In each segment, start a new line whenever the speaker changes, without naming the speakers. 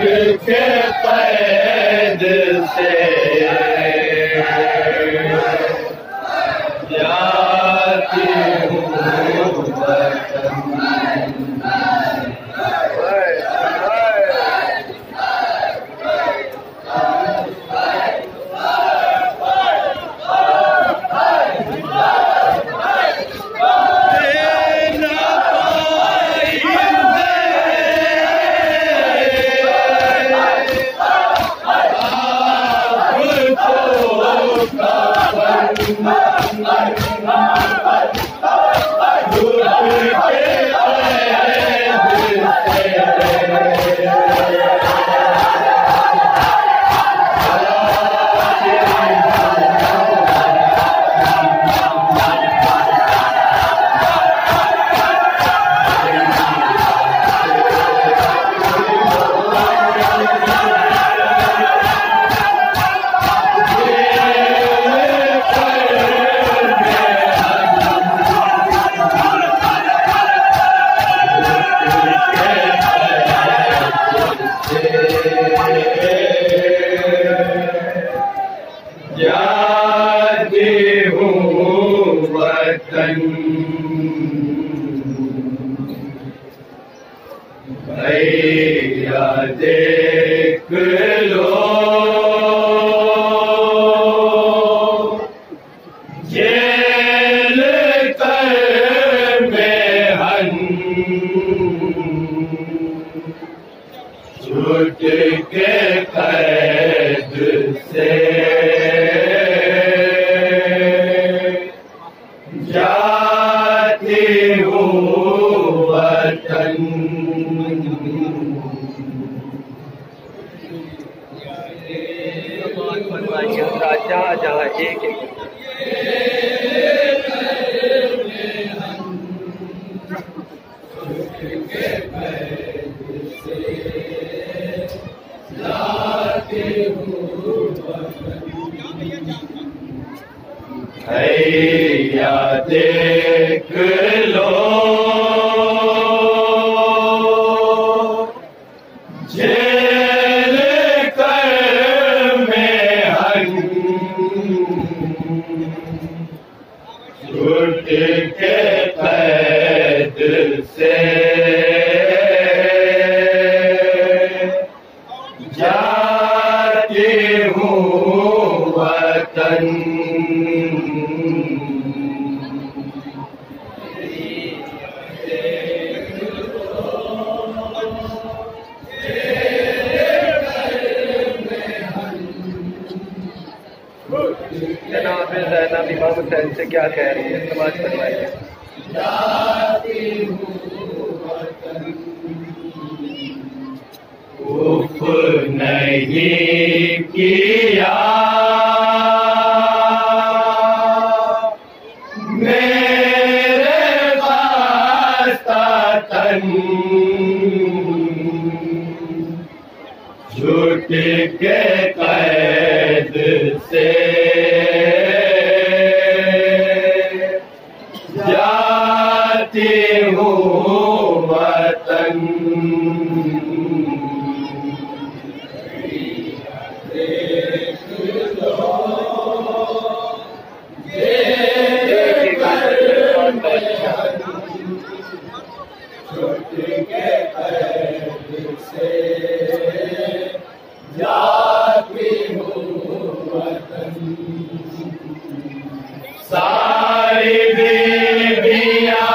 के कैद से जाती हूँ भैया देख लो जेल कर मेहन छूट के कैद से जाती हूँ वतन।
जहाँ जहाँ एक एक
भैया देख लो जेल कर मेहन छूट के कैद से जाती हूँ वतन।
जनाब ज़ैनब इमाम हुसैन से क्या कह रही है, समाज फरमाइए।
उफ नहीं किया मेरे वास्ता तन छूट के कैद से जाती हूँ वतन। सारी बीबियाँ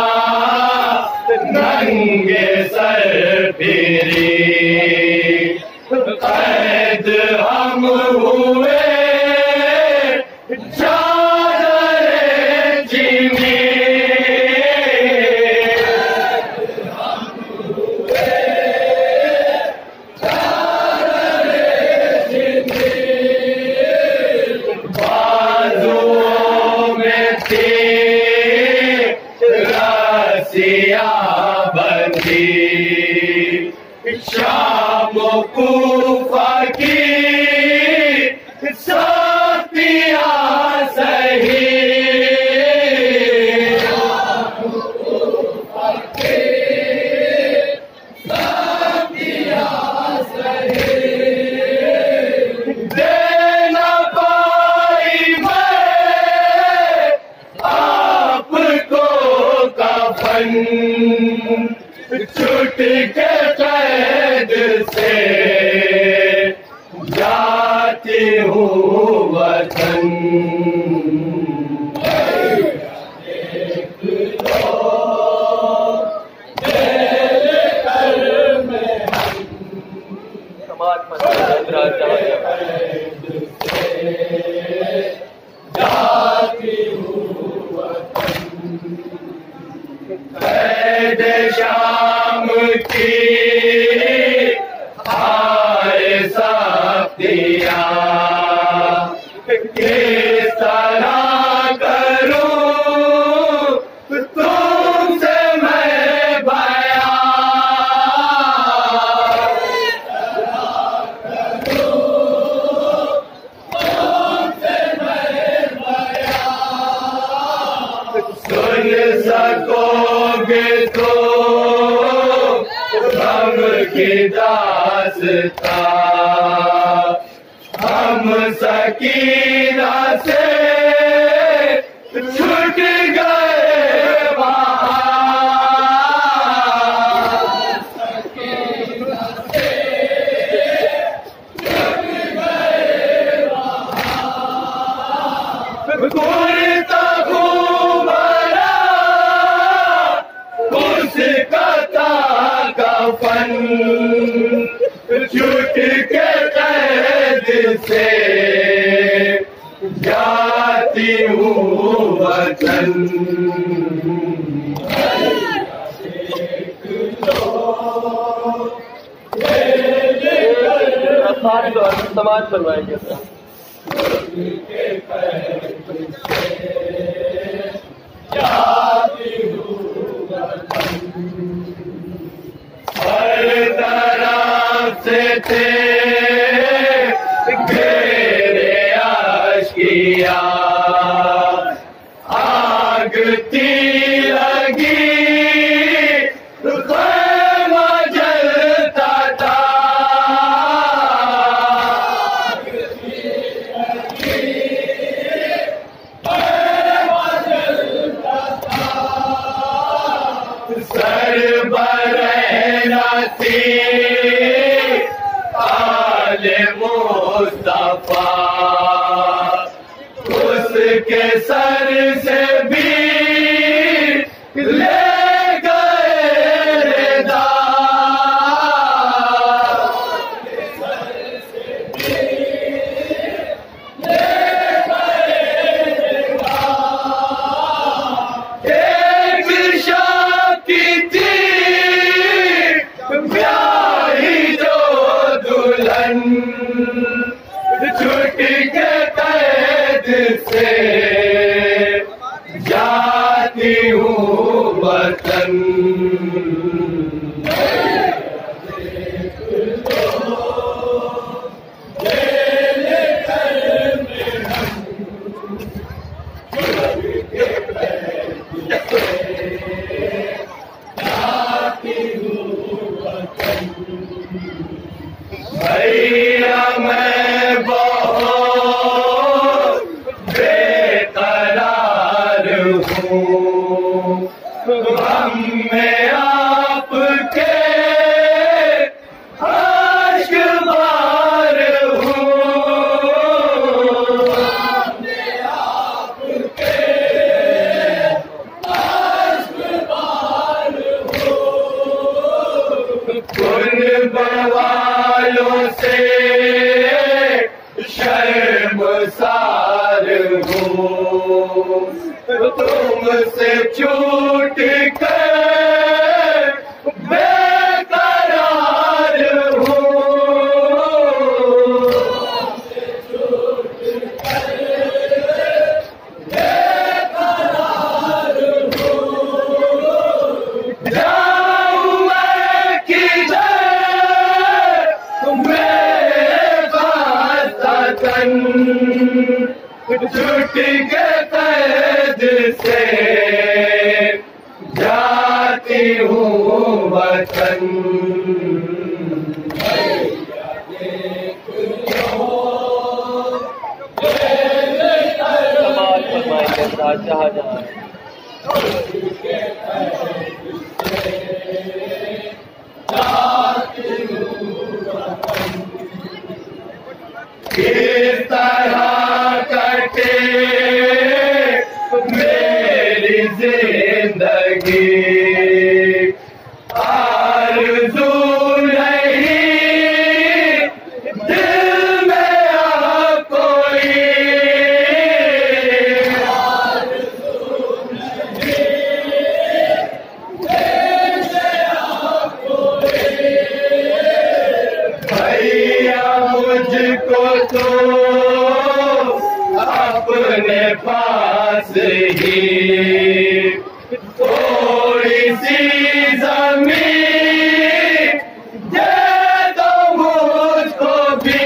नंगे सर फिरी कैद हम हुए चादर जिमी शाम कूफा की साथिया सही वतन छूट के कैद से जाती हूँ वतन। कैद शाम की आए साथिया किस तरह करूं तुमसे मैं बयां। सुन सकोगे तो हम की दास्तां हम सकीना से छूट गए वहाँ। घूरता घूमरा उसका था कफन छूट के कैद से जाती हूँ वतन।
समाज बनवाएंगे
हर तरफ से थे घेरे आशिया आग थी लगी ख़ैमा जलता था। सर बरहना थी आले मुस्तफा उसके सर से भी ले गए रेदा। एक शादी थी ब्याही जो दुल्हन छूट के कैद से जाती हूँ वतन। भैया मैं बहुत बेकरार हूँ हम में आपके आशिक बार हूँ। कुन वालों से शर्मसार हूँ तुमसे छूट कर बेकरार हूँ। जाऊँ मैं किधर मेरे पास तन छूट के कैद से जाती हूँ वतन।
समाज बनवाएंगे जहाँ जहाँ
किस तरह कटे मेरी जिंदगी, आरज़ू नहीं दिल में अब कोई, भैया मुझको तो अपने पास ही थोड़ी सी जमीन दे दो मुझको भी,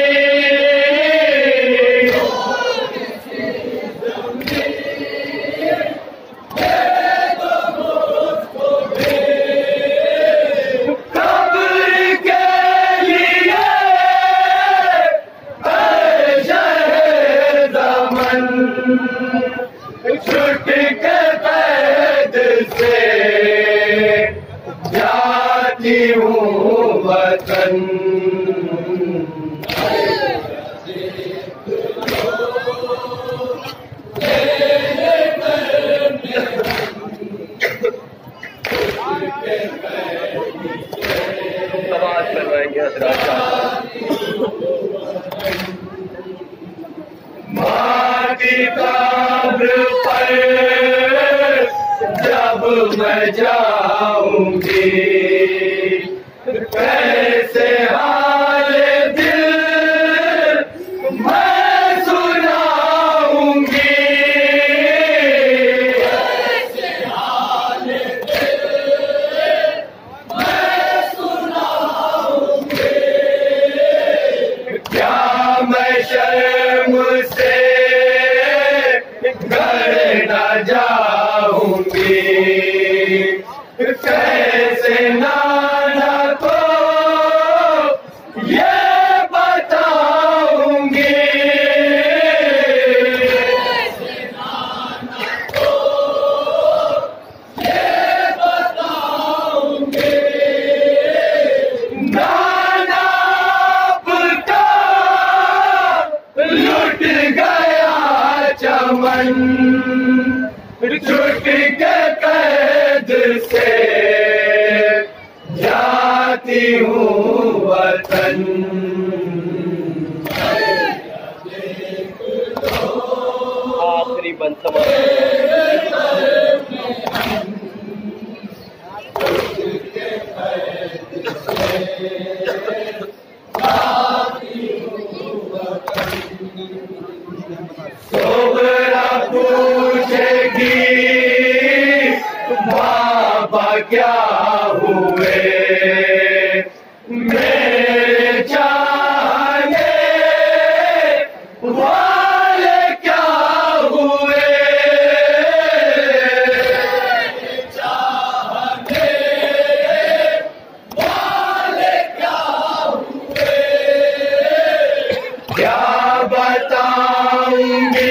कब्र के लिए ऐ शहे ज़मन, छुट के कैद से जाती हूँ वतन।
समाज करवाएंगे हजरात।
माँ की कब्र पर जब मैं जाऊंगी, कैसे हाल दिल मैं सुनाऊंगी, कैसे हाल दिल मैं सुनाऊंगी, क्या मैं शर्म से घर न जाऊंगी, कैसे नाना को ये बताऊंगी, कैसे नाना को ये बताऊंगी, नाना आपका लुट गया चमन, छुट के कैद से जाती हूँ वतन।
आखिरी बंद समाज।
सोहरा पूछेगी बाबा क्या हुए, मेरे चाहने वाले क्या हुए, मेरे चाहने वाले क्या हुए, क्या बताऊंगी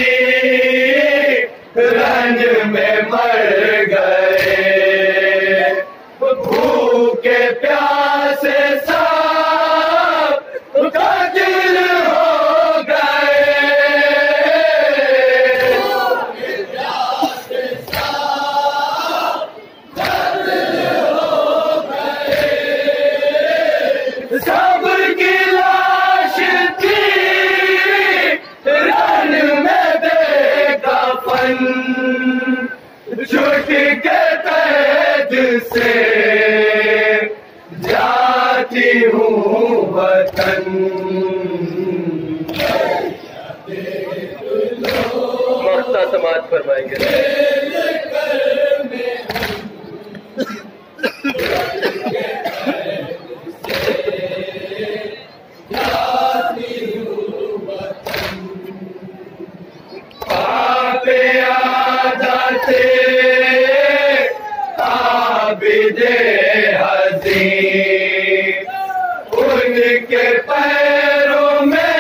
रंज में मर गए, भूखे प्यासे सब कत्ल हो गए, भूखे प्यासे सब कत्ल हो गए, सबकी लाश थी रन में बेकफन, छुट के कैद से जाती हूँ वतन।
मख्ता समाज फरमाएंगे।
आपे आ जाते आबिदे हज़ी, उनके पैरों में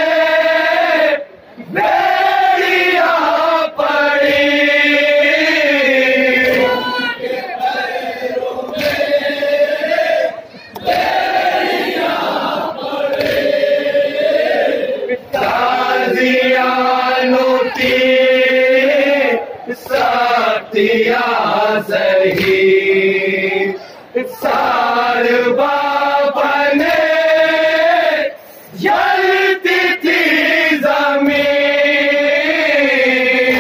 बेड़ियां पड़ी, मोतिया सही सार बाबा ने जलती थी जमीन,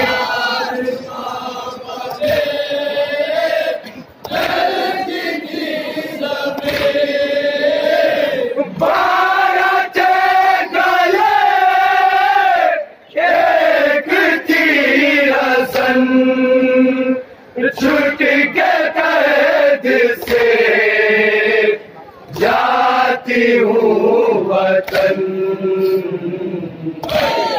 बारह थे गले एक थी रसन, छूट के कैद से जाती हूँ वतन।